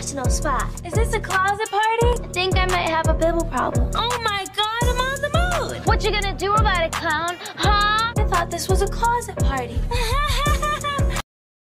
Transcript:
personal spot. Is this a closet party? I think I might have a bibble problem. Oh my God, I'm on the mood. What you gonna do about it, clown? Huh? I thought this was a closet party.